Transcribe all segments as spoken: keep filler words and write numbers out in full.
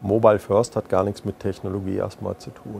Mobile First hat gar nichts mit Technologie erstmal zu tun.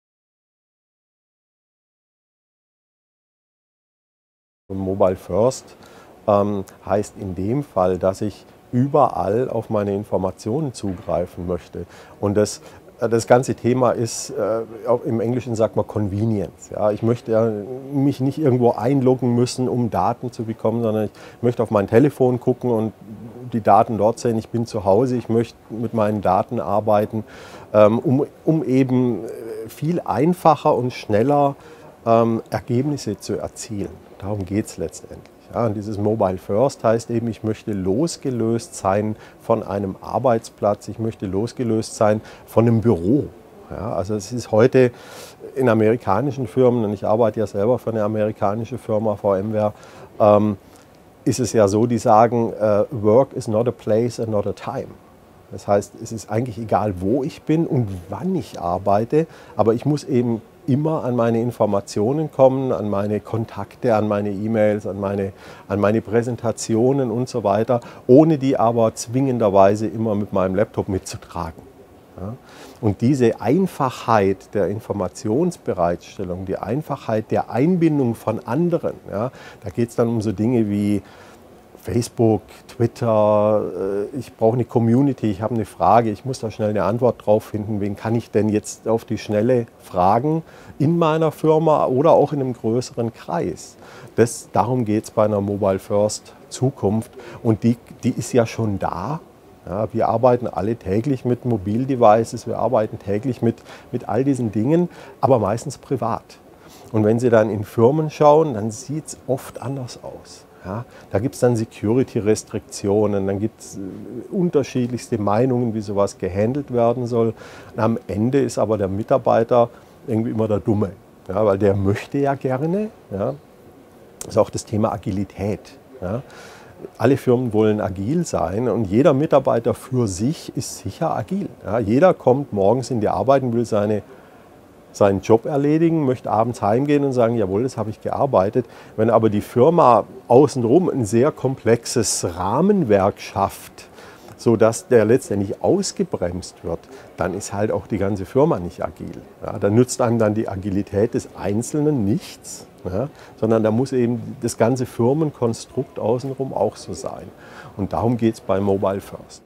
Und Mobile First ähm, heißt in dem Fall, dass ich überall auf meine Informationen zugreifen möchte. Und das, das ganze Thema ist, äh, im Englischen sagt man Convenience. Ja? Ich möchte ja mich nicht irgendwo einloggen müssen, um Daten zu bekommen, sondern ich möchte auf mein Telefon gucken und die Daten dort sehen. Ich bin zu Hause, ich möchte mit meinen Daten arbeiten, ähm, um, um eben viel einfacher und schneller ähm, Ergebnisse zu erzielen. Darum geht es letztendlich. Ja, und dieses Mobile First heißt eben, ich möchte losgelöst sein von einem Arbeitsplatz, ich möchte losgelöst sein von einem Büro. Ja, also es ist heute in amerikanischen Firmen, und ich arbeite ja selber für eine amerikanische Firma, VMware, ähm, ist es ja so, die sagen, uh, Work is not a place and not a time. Das heißt, es ist eigentlich egal, wo ich bin und wann ich arbeite, aber ich muss eben immer an meine Informationen kommen, an meine Kontakte, an meine E-Mails, an meine, an meine Präsentationen und so weiter, ohne die aber zwingenderweise immer mit meinem Laptop mitzutragen. Ja? Und diese Einfachheit der Informationsbereitstellung, die Einfachheit der Einbindung von anderen, ja, da geht es dann um so Dinge wie Facebook, Twitter, ich brauche eine Community, ich habe eine Frage, ich muss da schnell eine Antwort drauf finden, wen kann ich denn jetzt auf die Schnelle fragen in meiner Firma oder auch in einem größeren Kreis. Das, darum geht es bei einer Mobile First Zukunft und die, die ist ja schon da. Ja, wir arbeiten alle täglich mit Mobildevices, wir arbeiten täglich mit, mit all diesen Dingen, aber meistens privat. Und wenn Sie dann in Firmen schauen, dann sieht es oft anders aus. Ja, da gibt es dann Security-Restriktionen, dann gibt es äh, unterschiedlichste Meinungen, wie sowas gehandelt werden soll. Und am Ende ist aber der Mitarbeiter irgendwie immer der Dumme, ja, weil der möchte ja gerne. Ja. Das ist auch das Thema Agilität. Ja. Alle Firmen wollen agil sein und jeder Mitarbeiter für sich ist sicher agil. Ja. Jeder kommt morgens in die Arbeit und will seine seinen Job erledigen, möchte abends heimgehen und sagen, jawohl, das habe ich gearbeitet. Wenn aber die Firma außenrum ein sehr komplexes Rahmenwerk schafft, sodass der letztendlich ausgebremst wird, dann ist halt auch die ganze Firma nicht agil. Ja, da nützt einem dann die Agilität des Einzelnen nichts, ja, sondern da muss eben das ganze Firmenkonstrukt außenrum auch so sein. Und darum geht es bei Mobile First.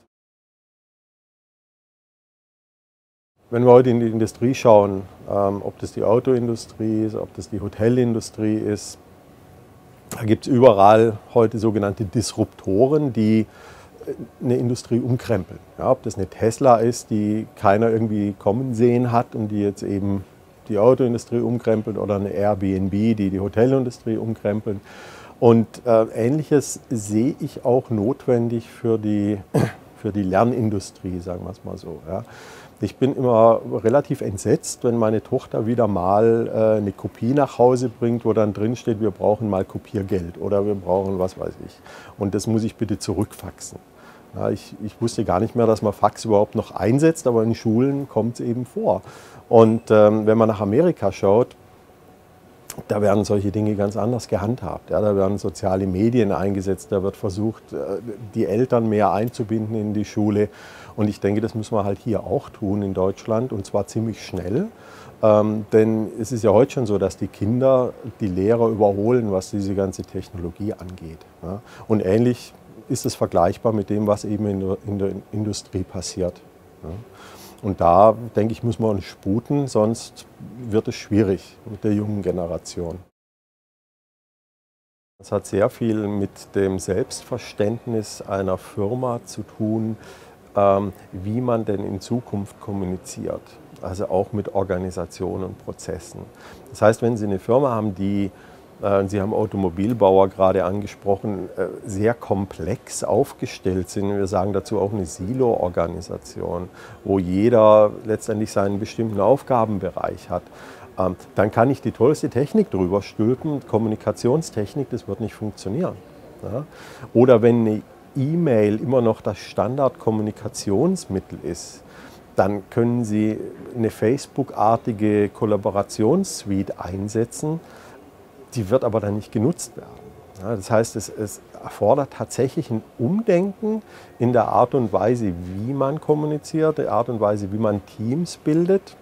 Wenn wir heute in die Industrie schauen, ähm, ob das die Autoindustrie ist, ob das die Hotelindustrie ist, da gibt es überall heute sogenannte Disruptoren, die eine Industrie umkrempeln. Ja, ob das eine Tesla ist, die keiner irgendwie kommen sehen hat und die jetzt eben die Autoindustrie umkrempelt, oder eine Airbnb, die die Hotelindustrie umkrempeln. Und äh, Ähnliches sehe ich auch notwendig für die, für die Lernindustrie, sagen wir es mal so. Ja. Ich bin immer relativ entsetzt, wenn meine Tochter wieder mal äh, eine Kopie nach Hause bringt, wo dann drin steht, wir brauchen mal Kopiergeld oder wir brauchen was weiß ich. Und das muss ich bitte zurückfaxen. Ja, ich, ich wusste gar nicht mehr, dass man Fax überhaupt noch einsetzt, aber in Schulen kommt es eben vor. Und ähm, wenn man nach Amerika schaut, da werden solche Dinge ganz anders gehandhabt. Ja, da werden soziale Medien eingesetzt, da wird versucht, die Eltern mehr einzubinden in die Schule. Und ich denke, das müssen wir halt hier auch tun in Deutschland, und zwar ziemlich schnell. Ähm, denn es ist ja heute schon so, dass die Kinder die Lehrer überholen, was diese ganze Technologie angeht. Ja. Und ähnlich ist es vergleichbar mit dem, was eben in der, in der Industrie passiert. Ja. Und da, denke ich, muss man uns sputen, sonst wird es schwierig mit der jungen Generation. Das hat sehr viel mit dem Selbstverständnis einer Firma zu tun, ähm, wie man denn in Zukunft kommuniziert. Also auch mit Organisation und Prozessen. Das heißt, wenn Sie eine Firma haben, die, äh, Sie haben Automobilbauer gerade angesprochen, äh, sehr komplex aufgestellt sind, wir sagen dazu auch eine Silo-Organisation, wo jeder letztendlich seinen bestimmten Aufgabenbereich hat, ähm, dann kann ich die tollste Technik drüber stülpen, Kommunikationstechnik, das wird nicht funktionieren. Ja? Oder wenn eine E-Mail immer noch das Standardkommunikationsmittel ist, dann können Sie eine Facebook-artige Kollaborationssuite einsetzen, die wird aber dann nicht genutzt werden. Ja, das heißt, es, es erfordert tatsächlich ein Umdenken in der Art und Weise, wie man kommuniziert, der Art und Weise, wie man Teams bildet.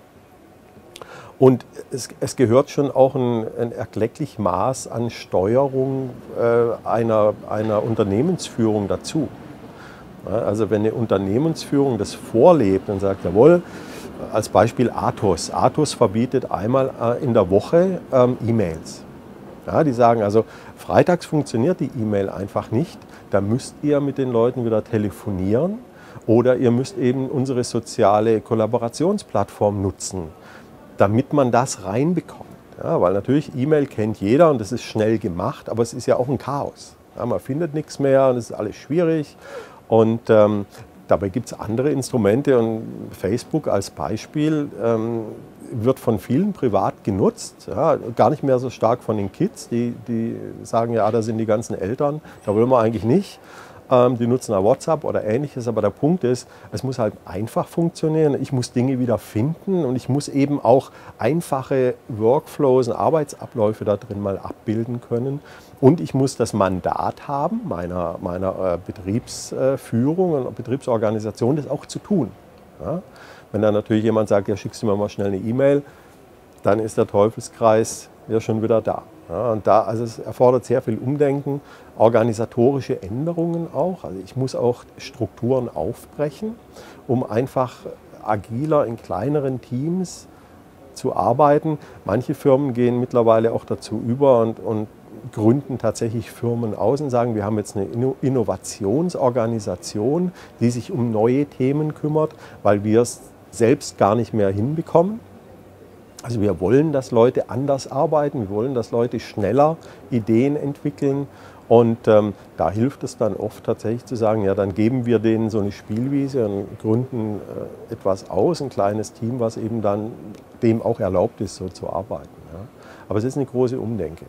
Und es, es gehört schon auch ein, ein erklecklich Maß an Steuerung äh, einer, einer Unternehmensführung dazu. Ja, also wenn eine Unternehmensführung das vorlebt und sagt, jawohl, als Beispiel Atos. Atos verbietet einmal äh, in der Woche ähm, E-Mails. Ja, die sagen also, freitags funktioniert die E-Mail einfach nicht, da müsst ihr mit den Leuten wieder telefonieren oder ihr müsst eben unsere soziale Kollaborationsplattform nutzen, damit man das reinbekommt. Ja, weil natürlich E-Mail kennt jeder und das ist schnell gemacht, aber es ist ja auch ein Chaos. Ja, man findet nichts mehr und es ist alles schwierig. Und ähm, dabei gibt es andere Instrumente und Facebook als Beispiel ähm, wird von vielen privat genutzt, ja, gar nicht mehr so stark von den Kids, die, die sagen, ja, da sind die ganzen Eltern, da wollen wir eigentlich nicht. Ähm, die nutzen auch WhatsApp oder Ähnliches, aber der Punkt ist, es muss halt einfach funktionieren, ich muss Dinge wieder finden und ich muss eben auch einfache Workflows und Arbeitsabläufe da drin mal abbilden können. Und ich muss das Mandat haben, meiner, meiner äh, Betriebsführung und Betriebsorganisation, das auch zu tun. Ja? Wenn dann natürlich jemand sagt, ja, schickst du mir mal schnell eine E-Mail, dann ist der Teufelskreis ja schon wieder da. Ja, und da, also es erfordert sehr viel Umdenken, organisatorische Änderungen auch. Also ich muss auch Strukturen aufbrechen, um einfach agiler in kleineren Teams zu arbeiten. Manche Firmen gehen mittlerweile auch dazu über und, und gründen tatsächlich Firmen aus und sagen, wir haben jetzt eine Innovationsorganisation, die sich um neue Themen kümmert, weil wir es selbst gar nicht mehr hinbekommen. Also wir wollen, dass Leute anders arbeiten, wir wollen, dass Leute schneller Ideen entwickeln und ähm, da hilft es dann oft tatsächlich zu sagen, ja, dann geben wir denen so eine Spielwiese und gründen äh, etwas aus, ein kleines Team, was eben dann dem auch erlaubt ist, so zu arbeiten. Ja. Aber es ist eine große Umdenke.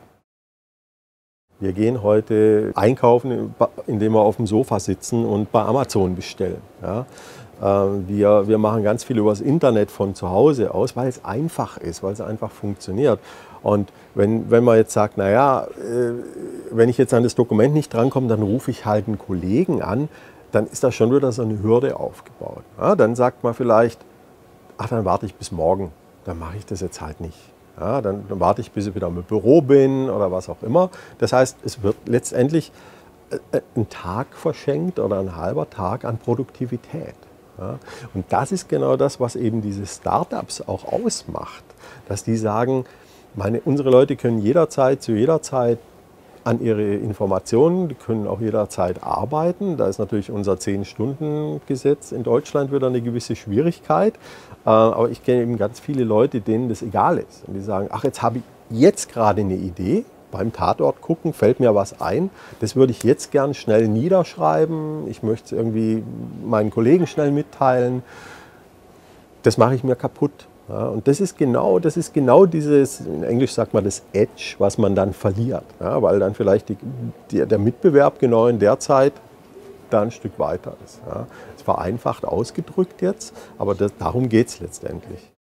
Wir gehen heute einkaufen, indem wir auf dem Sofa sitzen und bei Amazon bestellen. Ja. Wir, wir machen ganz viel über das Internet von zu Hause aus, weil es einfach ist, weil es einfach funktioniert. Und wenn, wenn man jetzt sagt, naja, wenn ich jetzt an das Dokument nicht drankomme, dann rufe ich halt einen Kollegen an, dann ist da schon wieder so eine Hürde aufgebaut. Ja, dann sagt man vielleicht, ach, dann warte ich bis morgen, dann mache ich das jetzt halt nicht. Ja, dann, dann warte ich, bis ich wieder im Büro bin oder was auch immer. Das heißt, es wird letztendlich ein Tag verschenkt oder ein halber Tag an Produktivität. Ja, und das ist genau das, was eben diese Startups auch ausmacht, dass die sagen, meine, unsere Leute können jederzeit, zu jeder Zeit an ihre Informationen, die können auch jederzeit arbeiten. Da ist natürlich unser zehn-Stunden-Gesetz in Deutschland wieder eine gewisse Schwierigkeit. Aber ich kenne eben ganz viele Leute, denen das egal ist. Und die sagen, ach, jetzt habe ich jetzt gerade eine Idee. Beim Tatort gucken, fällt mir was ein. Das würde ich jetzt gern schnell niederschreiben. Ich möchte es irgendwie meinen Kollegen schnell mitteilen. Das mache ich mir kaputt. Ja, und das ist genau, das ist genau dieses, in Englisch sagt man das Edge, was man dann verliert. Ja, weil dann vielleicht die, die, der Mitbewerb genau in der Zeit da ein Stück weiter ist. Ja. Das ist vereinfacht ausgedrückt jetzt, aber das, darum geht es letztendlich.